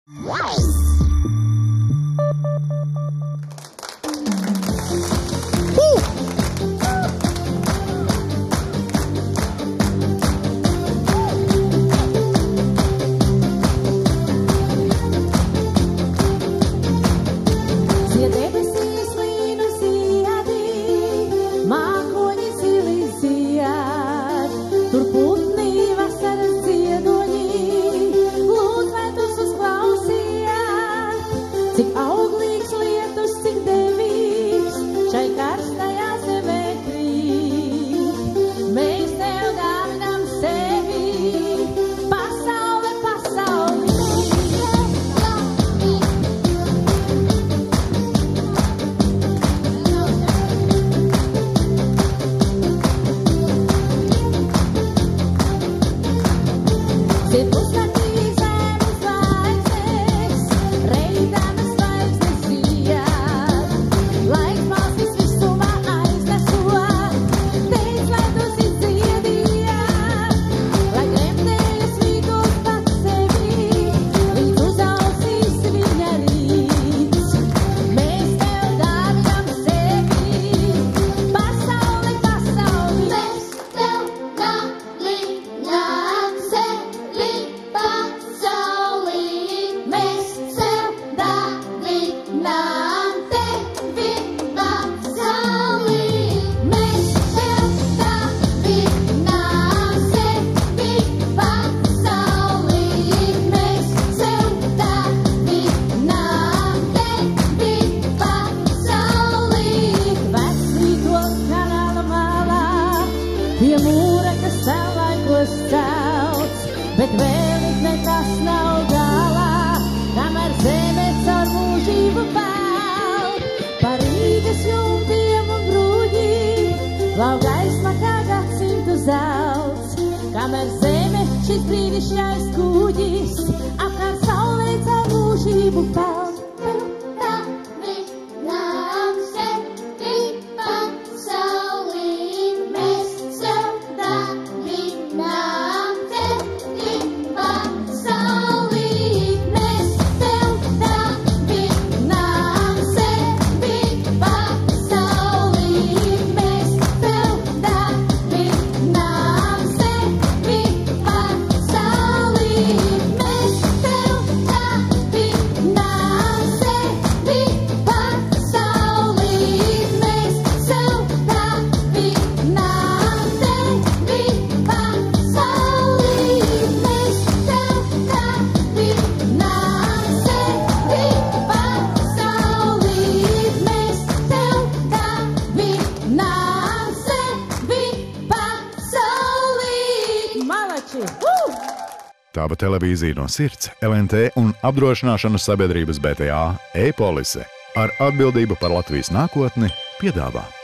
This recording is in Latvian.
Cik auglīgs lietus, cik devīgs, šai karstajā zemē krīt. Mēs tev dāvinām sevi, pasaule, pasauli. Pie mūra, kas savlaikos celts, bet vēl it nekas nav galā, kamēr zeme caur mūžību peld. Par Rīgas jumtiem un bruģi, lau gaisma kā gadsimtu zelts, kamēr zeme šis brīnišķīgais kuģis, apkārt saulē caur mūžību peld. Tava televīzija no sirds, LNT un apdrošināšanas sabiedrības BTA e-polise ar atbildību par Latvijas nākotni piedāvā.